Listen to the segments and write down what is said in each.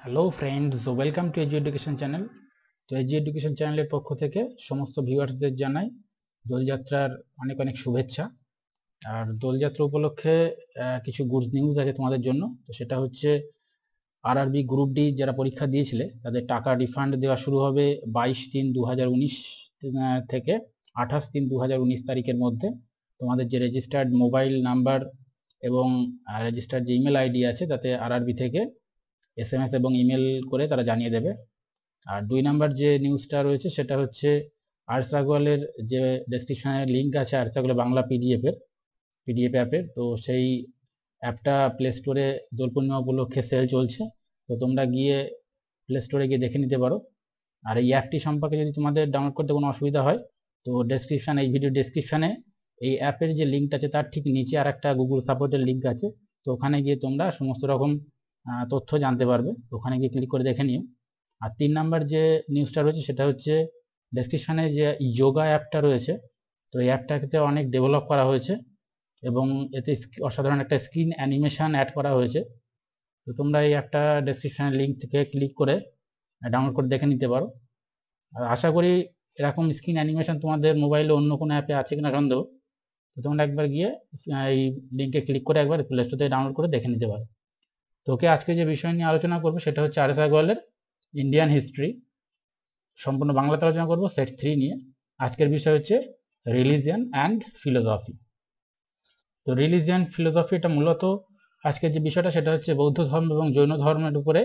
Hello friends, welcome to AG education channel. তো AG education চ্যানেলের পক্ষ থেকে সমস্ত ভিউয়ার্সদের জানাই দোলযাত্রার অনেক অনেক শুভেচ্ছা। আর দোলযাত্রা উপলক্ষে কিছু গুড নিউজ আছে তোমাদের জন্য। তো সেটা হচ্ছে আরআরবি গ্রুপ ডি যারা পরীক্ষা দিয়েছিলে তাদের টাকা রিফান্ড দেওয়া শুরু হবে 22/3/2019 থেকে 28/3/2019 তারিখের মধ্যে। তোমাদের যে রেজিস্টার্ড মোবাইল নাম্বার এবং রেজিস্টার্ড যে ইমেল আইডি আছে তাতে আরআরবি থেকে এসএমএস এবং ইমেল করে তারা জানিয়ে দেবে। আর 2 নাম্বার যে নিউজটা রয়েছে সেটা হচ্ছে আরসাগোয়ালের যে ডেসক্রিপশনের লিঙ্ক আছে আরসাগোয়াল বাংলা পিডিএফ অ্যাপের, তো সেই অ্যাপটা প্লে স্টোরে দোল পূর্ণিমা উপলক্ষে সেল চলছে। তো তোমরা গিয়ে প্লে স্টোরে গিয়ে দেখে নিতে পারো। আর এই অ্যাপটি সম্পর্কে যদি তোমাদের ডাউনলোড করতে কোনো অসুবিধা হয় তো এই ভিডিও ডেসক্রিপশনে এই অ্যাপের যে লিঙ্কটা আছে তার ঠিক নিচে আর একটা গুগল সাপোর্টের লিঙ্ক আছে। তো ওখানে গিয়ে তোমরা সমস্ত রকম তথ্য জানতে পারবে। ওখানে গিয়ে ক্লিক করে দেখে নিও। আর 3 নাম্বার যে নিউজটা রয়েছে সেটা হচ্ছে ডেসক্রিপশনে যে যোগা অ্যাপটা রয়েছে, তো এই অ্যাপটাকে অনেক ডেভেলপ করা হয়েছে এবং এতে অসাধারণ একটা স্ক্রিন অ্যানিমেশন অ্যাড করা হয়েছে। তো তোমরা এই অ্যাপটা ডেসক্রিপশনের লিঙ্ক থেকে ক্লিক করে ডাউনলোড করে দেখে নিতে পারো। আর আশা করি এরকম স্ক্রিন অ্যানিমেশন তোমাদের মোবাইলে অন্য কোনো অ্যাপে আছে কিনা সন্দেহ। তো তোমরা একবার গিয়ে এই লিঙ্কে ক্লিক করে একবার প্লে স্টোর থেকে ডাউনলোড করে দেখে নিতে পারো। তোকে আজকে যে বিষয় নিয়ে আলোচনা করবো সেটা হচ্ছে আরসাগোয়ালের ইন্ডিয়ান হিস্ট্রি, সম্পূর্ণ বাংলাতে আলোচনা করবো সেট 3 নিয়ে। আজকের বিষয় হচ্ছে রিলিজিয়ান অ্যান্ড ফিলোসফি। তো রিলিজিয়ান ফিলোসফি এটা মূলত আজকের যে বিষয়টা সেটা হচ্ছে বৌদ্ধ ধর্ম এবং জৈন ধর্মের উপরে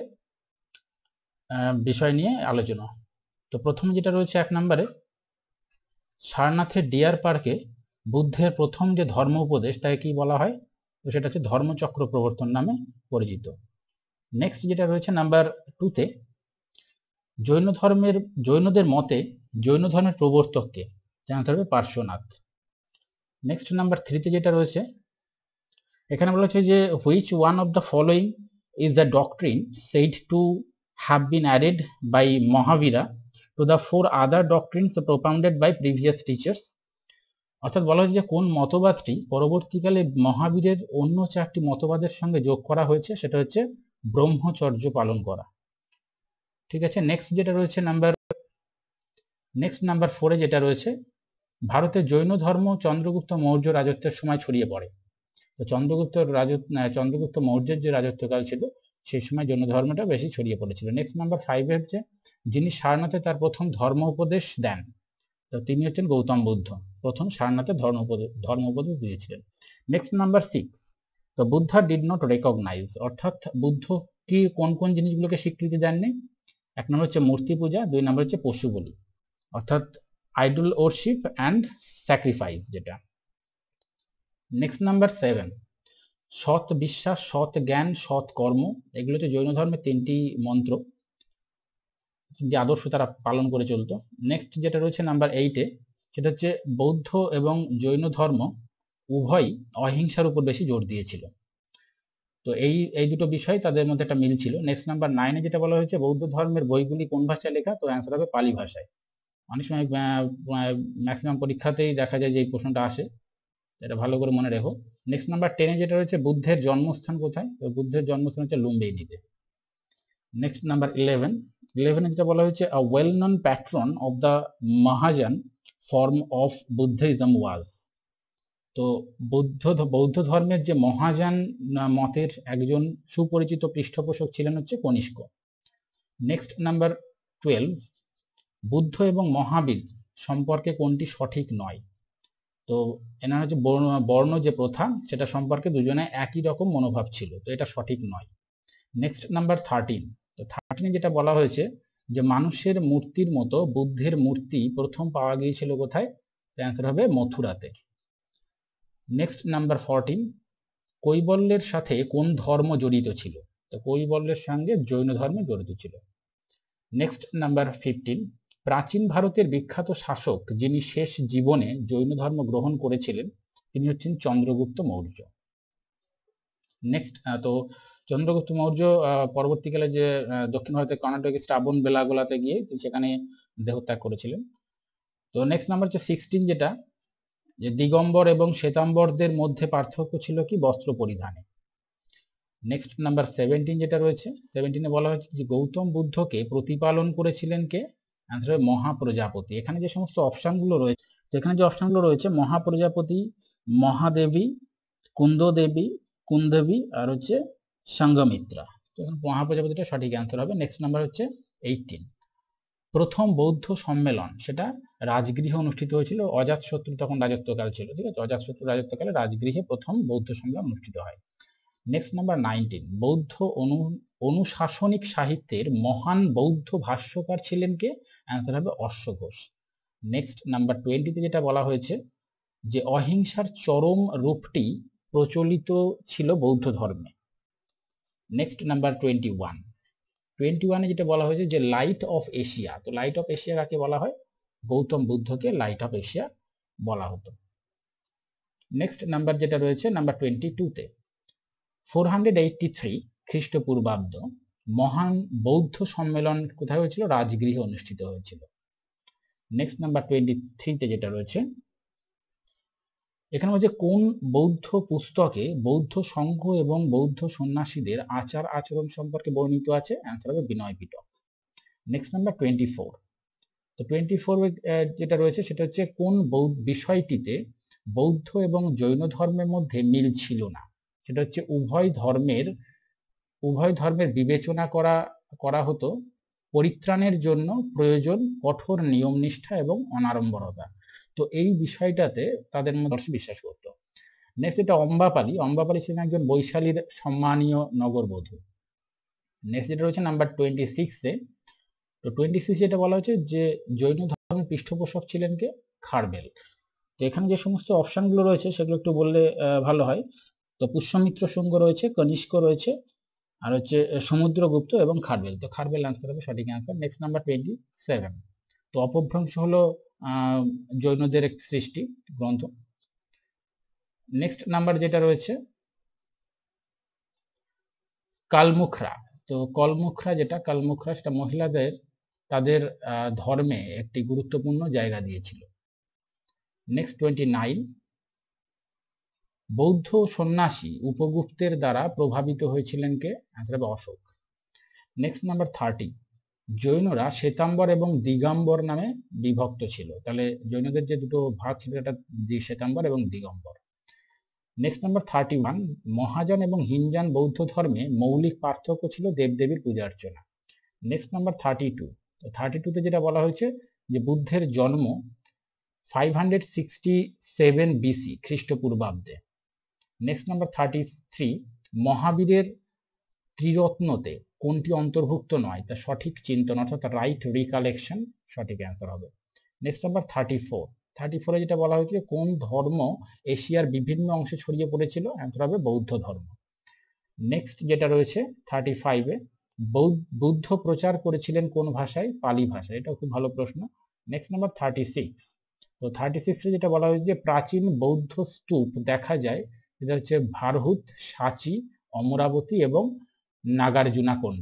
বিষয় নিয়ে আলোচনা। তো প্রথম যেটা রয়েছে 1 নম্বরে, সারনাথের ডিয়ার পার্কে বুদ্ধের প্রথম যে ধর্ম উপদেশ তাকে কি বলা হয়? তো সেটা হচ্ছে ধর্মচক্র প্রবর্তন নামে পরিচিত। নেক্সট যেটা রয়েছে নাম্বার 2তে, জৈনদের মতে জৈন ধর্মের প্রবর্তককে জানতে হবে পার্শ্বনাথ। নেক্সট নাম্বার 3তে যেটা রয়েছে এখানে বলা হচ্ছে যে which one of the following is the doctrine said to have been added by Mahavira to the 4 other doctrines propounded by previous teachers. অর্থাৎ বলা হচ্ছে যে কোন মতবাদটি পরবর্তীকালে মহাবীরের অন্য 4টি মতবাদের সঙ্গে যোগ করা হয়েছে, সেটা হচ্ছে ব্রহ্মচর্য পালন করা। ঠিক আছে। নেক্সট নাম্বার 4-এ যেটা রয়েছে, ভারতের জৈন ধর্ম চন্দ্রগুপ্ত মৌর্য রাজত্বের সময় ছড়িয়ে পড়ে। তো চন্দ্রগুপ্ত মৌর্যের যে রাজত্বকাল ছিল সেই সময় জৈন ধর্মটা বেশি ছড়িয়ে পড়েছিল। নেক্সট নাম্বার 5-এ হচ্ছে যিনি সারনাথে তার প্রথম ধর্ম উপদেশ দেন, তো তিনি হচ্ছেন গৌতম বুদ্ধ, প্রথম সারনাথে ধর্ম উপদেশ দিয়েছিলেন। নেক্সট নাম্বার 6, তো বুদ্ধা ডিড নট রেকগনাইজ, অর্থাৎ বুদ্ধ কি কোন কোন জিনিসগুলোকে স্বীকৃতি দেননি? 1 নম্বর হচ্ছে মূর্তি পূজা, 2 নম্বর হচ্ছে পশু বলি, অর্থাৎ আইডল ওরশিপ অ্যান্ড স্যাক্রিফাইস যেটা। নেক্সট নাম্বার 7, সৎ বিশ্বাস, সৎ জ্ঞান, সৎ কর্ম, এগুলো হচ্ছে জৈন ধর্মের 3টি মন্ত্র, 3টি আদর্শ তারা পালন করে চলতো। নেক্সট যেটা রয়েছে নাম্বার 8-এ, সেটা হচ্ছে বৌদ্ধ এবং জৈন ধর্ম উভয়ই অহিংসার উপর বেশি জোর দিয়েছিল। তো এই দুটো বিষয় তাদের মধ্যে একটা মিল ছিল। নেক্সট নাম্বার 9-এ যেটা বলা হয়েছে বৌদ্ধ ধর্মের বইগুলি কোন ভাষায় লেখা, তো অ্যান্সার হবে পালি ভাষায়। অনেক সময় ম্যাক্সিমাম পরীক্ষাতেই দেখা যায় যে এই প্রশ্নটা আসে, এটা ভালো করে মনে রেখো। নেক্সট নাম্বার 10-এ যেটা রয়েছে বুদ্ধের জন্মস্থান কোথায়, তো বুদ্ধের জন্মস্থান হচ্ছে লুম্বিনীতে। নেক্সট নাম্বার 11-এ যেটা বলা হয়েছে a well known patron of the Mahayana form of Buddhism was, তো বৌদ্ধ ধর্মের যে মহাযান মতের একজন সুপরিচিত পৃষ্ঠপোষক ছিলেন হচ্ছে কনিষ্ক। নেক্সট নাম্বার 12, বুদ্ধ এবং মহাবীর সম্পর্কে কোনটি সঠিক নয়, তো এনার হচ্ছে বর্ণ যে প্রথা সেটা সম্পর্কে দুজনে একই রকম মনোভাব ছিল, তো এটা সঠিক নয়। নেক্সট নাম্বার 13, তো 13-এ যেটা বলা হয়েছে যে মানুষের মূর্তির মতো বুদ্ধের মূর্তি প্রথম পাওয়া গিয়েছিল কোথায়, অ্যান্সার হবে মথুরাতে। নেক্সট নাম্বার 14, কৈবল্যের সাথে কোন ধর্ম জড়িত ছিল, তো কৈবল্যের সঙ্গে জৈন ধর্ম জড়িত ছিল। নেক্সট নাম্বার 15, প্রাচীন ভারতের বিখ্যাত শাসক যিনি শেষ জীবনে জৈন ধর্ম গ্রহণ করেছিলেন তিনি হচ্ছেন চন্দ্রগুপ্ত মৌর্য। নেক্সট, তো চন্দ্রগুপ্ত মৌর্য পরবর্তীকালে যে দক্ষিণ ভারতের কর্ণাটকের শ্রাবণ বেলাগোলাতে গিয়ে সেখানে দেহত্যাগ করেছিলেন। তো নেক্সট নাম্বার হচ্ছে 16, যেটা যে দিগম্বর এবং শ্বেতাম্বরদের মধ্যে পার্থক্য ছিল কি, বস্ত্র পরিধানে। নেক্সট নাম্বার 17 যেটা রয়েছে, 17-এ বলা হয়েছে যে গৌতম বুদ্ধকে প্রতিপালন করেছিলেন কে? অ্যান্সার হবে মহাপ্রজাপতি। এখানে যে সমস্ত অপশনগুলো রয়েছে, যেখানে যে অপশনগুলো রয়েছে মহাপ্রজাপতি, মহাদেবী, কুন্দদেবী, কুন্দেবী আর হচ্ছে সঙ্ঘমিত্রা। তো মহাপ্রজাপতিটা সঠিক অ্যান্সার হবে। নেক্সট নাম্বার হচ্ছে 18, প্রথম বৌদ্ধ সম্মেলন সেটা রাজগৃহে অনুষ্ঠিত হয়েছিল। অজাতশত্রু তখন রাজত্বকাল ছিল, ঠিক আছে, অজাতশত্রু রাজত্বকালে রাজগৃহে প্রথম বৌদ্ধ সম্মেলন অনুষ্ঠিত হয়। নেক্সট নাম্বার 19, বৌদ্ধ অনুশাসনিক সাহিত্যের মহান বৌদ্ধ ভাষ্যকার ছিলেন কে? অ্যান্সার হবে অশ্বঘোষ। নেক্সট নাম্বার 20-তে যেটা বলা হয়েছে যে অহিংসার চরম রূপটি প্রচলিত ছিল বৌদ্ধ ধর্মে। নেক্সট নাম্বার 21-এ যেটা বলা হয়েছে যে লাইট অফ এশিয়া, তো লাইট অফ এশিয়া কাকে বলা হয়? গৌতম বুদ্ধকে লাইট অফ এশিয়া বলা হতো। নেক্সট নাম্বার যেটা রয়েছে নাম্বার 22-তে 483 খ্রিস্টপূর্বাব্দ মহান বৌদ্ধ সম্মেলন কোথায় হয়েছিল? রাজগৃহে অনুষ্ঠিত হয়েছিল। নেক্সট নাম্বার 23-তে যেটা রয়েছে এখানে হচ্ছে কোন বৌদ্ধ পুস্তকে বৌদ্ধ সংঘ এবং বৌদ্ধ সন্ন্যাসীদের আচার আচরণ সম্পর্কে বর্ণিত আছে? অ্যান্সার হবে বিনয় পিটক। নেক্সট নাম্বার 24, তো 24 যেটা রয়েছে সেটা হচ্ছে কোন বিষয়টিতে বৌদ্ধ এবং জৈন ধর্মের মধ্যে মিল ছিল না? সেটা হচ্ছে উভয় ধর্মের বিবেচনা করা হতো পরিত্রাণের জন্য প্রয়োজন কঠোর নিয়ম নিষ্ঠা এবং অনাড়ম্বরতা। তো এই বিষয়টাতে তাদের মধ্যে বিশ্বাস করত। নেক্সট এটা অম্বাপালি ছিলেন একজন বৈশালীর সম্মানীয় নগরবধূ। নেক্সট যেটা রয়েছে নাম্বার 26-এ, তো 26 যেটা বলা হচ্ছে যে জৈন ধর্মের পৃষ্ঠপোষক ছিলেন কে? খারবেল। তো এখানে যে সমস্ত অপশনগুলো রয়েছে সেগুলো একটু বললে ভালো হয়। তো পুষ্যমিত্র শুঙ্গ রয়েছে, কনিষ্ক রয়েছে, আর হচ্ছে সমুদ্রগুপ্ত এবং খারবেল। তো খারবেল আনসার হবে সঠিক অ্যান্সার। নেক্সট নাম্বার 27, তো অপভ্রংশ হলো জৈনদের এক সৃষ্টি গ্রন্থ। নেক্সট নাম্বার যেটা রয়েছে কালমুখরা, তো কালমুখরা সেটা মহিলাদের তাদের ধর্মে একটি গুরুত্বপূর্ণ জায়গা দিয়েছিল। নেক্সট 29, বৌদ্ধ সন্ন্যাসী উপগুপ্তের দ্বারা প্রভাবিত হয়েছিলেন কে? অ্যান্সার হবে অশোক। নেক্সট নাম্বার 30, জৈনরা শ্বেতাম্বর এবং দিগম্বর নামে বিভক্ত ছিল। তাহলে জৈনদের যে দুটো ভাগ ছিল এটা শ্বেতাম্বর এবং দিগম্বর। নেক্সট নাম্বার 31, মহাযান এবং হিনযান বৌদ্ধ ধর্মে মৌলিক পার্থক্য ছিল দেবদেবীর পূজা অর্চনা। নেক্সট নাম্বার 32, তো 32-তে যেটা বলা হয়েছে যে বুদ্ধের জন্ম 567 BC খ্রিস্টপূর্বাব্দে। নেক্সট নাম্বার 33, মহাবীরের ত্রিরত্নতে কোনটি অন্তর্ভুক্ত নয়? তা সঠিক চিন্তন অর্থাৎ রাইট রিকালেকশন সঠিক অ্যান্সার হবে। নেক্সট নাম্বার 34-এ যেটা বলা হয়েছে কোন ধর্ম এশিয়ার বিভিন্ন অংশে ছড়িয়ে পড়েছিল? অ্যান্সার হবে বৌদ্ধ ধর্ম। নেক্সট যেটা রয়েছে 35-এ বুদ্ধ প্রচার করেছিলেন কোন ভাষায়? পালি ভাষায়। এটা খুব ভালো প্রশ্ন। নেক্সট নাম্বার 36, তো 36-এ যেটা বলা হয়েছে যে প্রাচীন বৌদ্ধ স্তূপ দেখা যায়, যেটা হচ্ছে ভারহুত, সাচি, অমরাবতী এবং নাগার্জুনাকোন্ড।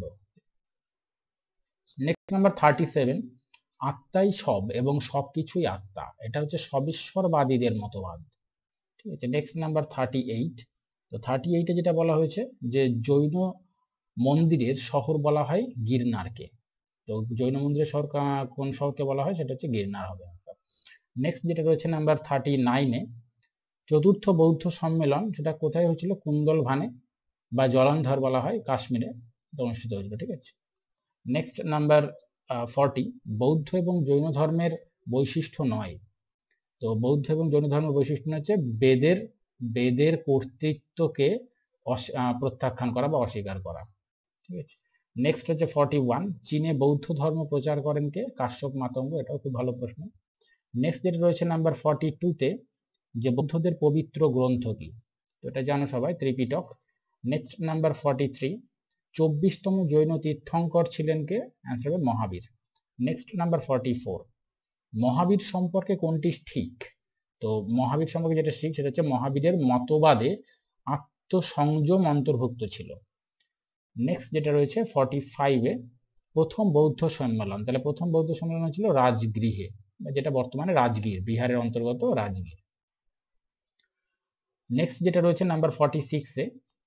নেক্সট নাম্বার 37, আত্মাই সব এবং সবকিছুই আত্মা, এটা হচ্ছে সবিশ্বরবাদীদের মতবাদ, ঠিক আছে। নেক্সট নাম্বার 38, তো 38-এ যেটা বলা হয়েছে যে জৈন মন্দিরের শহর বলা হয় গিরনারকে। তো জৈন মন্দিরের শহর কোন শহরকে বলা হয়? সেটা হচ্ছে গিরনার হবে। নেক্সট যেটা রয়েছে নাম্বার 39-এ, চতুর্থ বৌদ্ধ সম্মেলন সেটা কোথায় হয়েছিল? কুন্দলভানে বা জলন্ধর বলা হয়, কাশ্মীরে অনুষ্ঠিত হয়েছিল, ঠিক আছে। নেক্সট নাম্বার 40, বৌদ্ধ এবং জৈন ধর্মের বৈশিষ্ট্য নয়। তো বৌদ্ধ এবং জৈন ধর্মের বৈশিষ্ট্য হচ্ছে বেদের কর্তৃত্বকে প্রত্যাখ্যান করা বা অস্বীকার করা, ঠিক আছে। নেক্সট হচ্ছে 41, চীনে বৌদ্ধ ধর্ম প্রচার করেন কে? কাশ্যপ মাতঙ্গ, এটাও খুব ভালো প্রশ্ন। নেক্সট যেটা রয়েছে নাম্বার 42-তে যে বৌদ্ধদের পবিত্র গ্রন্থ কি? তো এটা জানো সবাই, ত্রিপিটক। নেক্সট নাম্বার 43, 24তম জৈন তীর্থঙ্কর ছিলেন কে? অ্যান্সার হবে মহাবীর। নেক্সট নাম্বার 44, মহাবীর সম্পর্কে কোনটি ঠিক? তো মহাবীর সম্পর্কে যেটা ঠিক সেটা হচ্ছে মহাবীরের মতবাদে আত্মসংযম অন্তর্ভুক্ত ছিল। নেক্সট যেটা রয়েছে 45-এ, প্রথম বৌদ্ধ সম্মেলন, তাহলে প্রথম বৌদ্ধ সম্মেলন ছিল রাজগৃহে, যেটা বর্তমানে রাজগীর, বিহারের অন্তর্গত রাজগীর। নেক্সট যেটা রয়েছে নাম্বার 46-এ,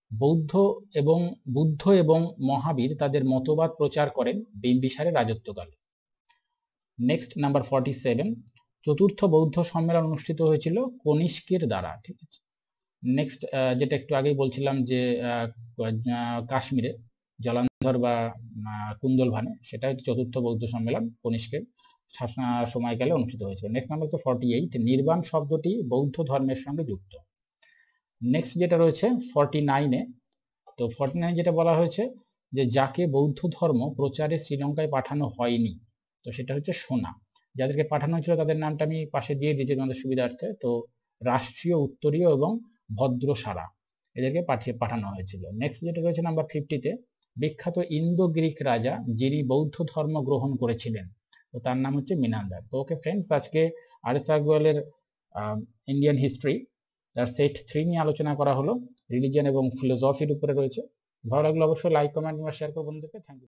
বুদ্ধ এবং মহাবীর তাদের মতবাদ প্রচার করেন বিম্বিসারের রাজত্বকালে। নেক্সট নাম্বার 47, চতুর্থ বৌদ্ধ সম্মেলন অনুষ্ঠিত হয়েছিল কনিষ্কের দ্বারা। ঠিক আছে। নেক্সট যেটা একটু আগেই বলছিলাম যে কাশ্মীরে জলান্ধর বা কুন্দলভানে, সেটা হচ্ছে চতুর্থ বৌদ্ধ সম্মেলন কনিষ্কের সময়কালে অনুষ্ঠিত হয়েছিল। নেক্সট নাম্বার হচ্ছে 48, নির্বাণ শব্দটি বৌদ্ধ ধর্মের সঙ্গে যুক্ত। নেক্সট যেটা রয়েছে 49-এ, তো 49 যেটা বলা হয়েছে যে যাকে বৌদ্ধ ধর্ম প্রচারে শ্রীলঙ্কায় পাঠানো হয়নি, তো সেটা হচ্ছে সোনা। যাদেরকে পাঠানো হয়েছিল তাদের নামটা আমি পাশে দিয়ে দিয়েছি তোমাদের সুবিধার্থে। তো রাষ্ট্রীয়, উত্তরীয় এবং ভদ্রসারা, এদেরকে পাঠানো হয়েছিল। নেক্সট যেটা রয়েছে নাম্বার 50-তে, বিখ্যাত ইন্দো গ্রিক রাজা যিনি বৌদ্ধ ধর্ম গ্রহণ করেছিলেন, তো তার নাম হচ্ছে মিনান্দার। তো ওকে ফ্রেন্ডস, আজকে আর.এস. আগ্রওয়ালের ইন্ডিয়ান হিস্ট্রি তার সেট 3 নিয়ে আলোচনা করা হলো, রিলিজিয়ন এবং ফিলোসফির উপরে রয়েছে। ভালো লাগলে অবশ্যই লাইক, কমেন্ট এবং শেয়ার করবেন বন্ধুদেরকে। Thank you.